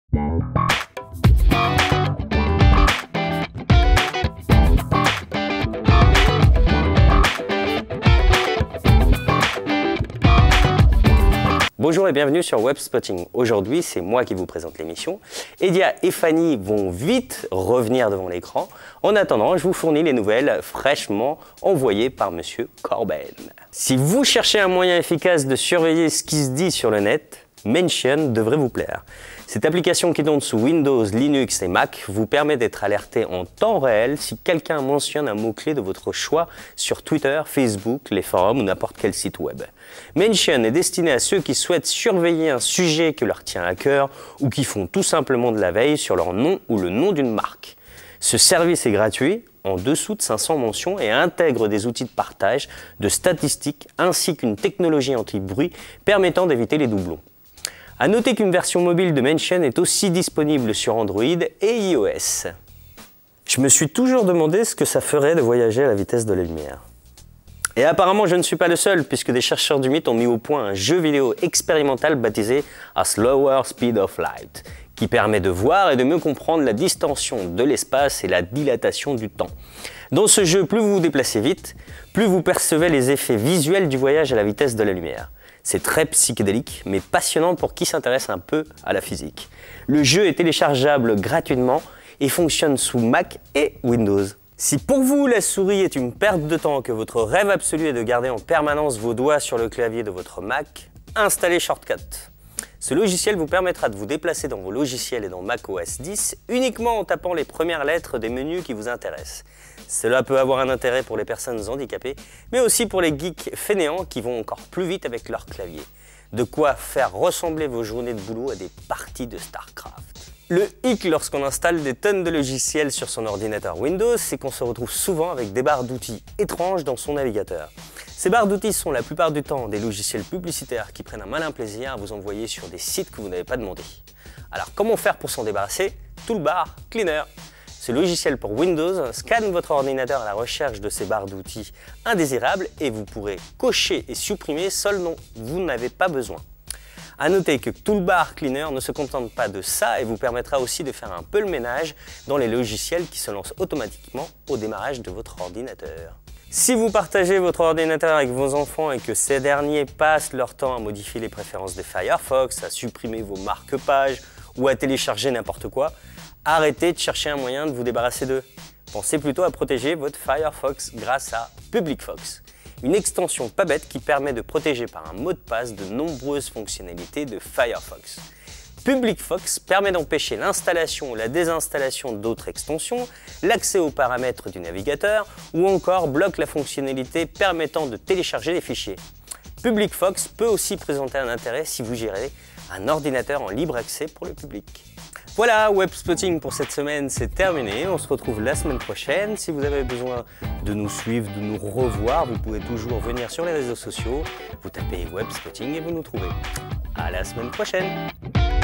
Bonjour et bienvenue sur Webspotting. Aujourd'hui, c'est moi qui vous présente l'émission. Edia et Fanny vont vite revenir devant l'écran. En attendant, je vous fournis les nouvelles fraîchement envoyées par Monsieur Corben. Si vous cherchez un moyen efficace de surveiller ce qui se dit sur le net, Mention devrait vous plaire. Cette application qui tourne sous Windows, Linux et Mac vous permet d'être alerté en temps réel si quelqu'un mentionne un mot-clé de votre choix sur Twitter, Facebook, les forums ou n'importe quel site web. Mention est destiné à ceux qui souhaitent surveiller un sujet qui leur tient à cœur ou qui font tout simplement de la veille sur leur nom ou le nom d'une marque. Ce service est gratuit, en dessous de 500 mentions et intègre des outils de partage, de statistiques ainsi qu'une technologie anti-bruit permettant d'éviter les doublons. A noter qu'une version mobile de Mention est aussi disponible sur Android et iOS. Je me suis toujours demandé ce que ça ferait de voyager à la vitesse de la lumière. Et apparemment, je ne suis pas le seul, puisque des chercheurs du mythe ont mis au point un jeu vidéo expérimental baptisé A Slower Speed of Light, qui permet de voir et de mieux comprendre la distension de l'espace et la dilatation du temps. Dans ce jeu, plus vous vous déplacez vite, plus vous percevez les effets visuels du voyage à la vitesse de la lumière. C'est très psychédélique, mais passionnant pour qui s'intéresse un peu à la physique. Le jeu est téléchargeable gratuitement et fonctionne sous Mac et Windows. Si pour vous la souris est une perte de temps, que votre rêve absolu est de garder en permanence vos doigts sur le clavier de votre Mac, installez Shortcut. Ce logiciel vous permettra de vous déplacer dans vos logiciels et dans macOS 10 uniquement en tapant les premières lettres des menus qui vous intéressent. Cela peut avoir un intérêt pour les personnes handicapées, mais aussi pour les geeks fainéants qui vont encore plus vite avec leur clavier. De quoi faire ressembler vos journées de boulot à des parties de StarCraft. Le hic lorsqu'on installe des tonnes de logiciels sur son ordinateur Windows, c'est qu'on se retrouve souvent avec des barres d'outils étranges dans son navigateur. Ces barres d'outils sont la plupart du temps des logiciels publicitaires qui prennent un malin plaisir à vous envoyer sur des sites que vous n'avez pas demandé. Alors comment faire pour s'en débarrasser? Toolbar Cleaner. Ce logiciel pour Windows scanne votre ordinateur à la recherche de ces barres d'outils indésirables et vous pourrez cocher et supprimer ceux dont vous n'avez pas besoin. A noter que Toolbar Cleaner ne se contente pas de ça et vous permettra aussi de faire un peu le ménage dans les logiciels qui se lancent automatiquement au démarrage de votre ordinateur. Si vous partagez votre ordinateur avec vos enfants et que ces derniers passent leur temps à modifier les préférences de Firefox, à supprimer vos marque-pages ou à télécharger n'importe quoi, arrêtez de chercher un moyen de vous débarrasser d'eux. Pensez plutôt à protéger votre Firefox grâce à PublicFox, une extension pas bête qui permet de protéger par un mot de passe de nombreuses fonctionnalités de Firefox. PublicFox permet d'empêcher l'installation ou la désinstallation d'autres extensions, l'accès aux paramètres du navigateur ou encore bloque la fonctionnalité permettant de télécharger des fichiers. PublicFox peut aussi présenter un intérêt si vous gérez un ordinateur en libre accès pour le public. Voilà, Webspotting pour cette semaine, c'est terminé. On se retrouve la semaine prochaine. Si vous avez besoin de nous suivre, de nous revoir, vous pouvez toujours venir sur les réseaux sociaux. Vous tapez Webspotting et vous nous trouvez. À la semaine prochaine!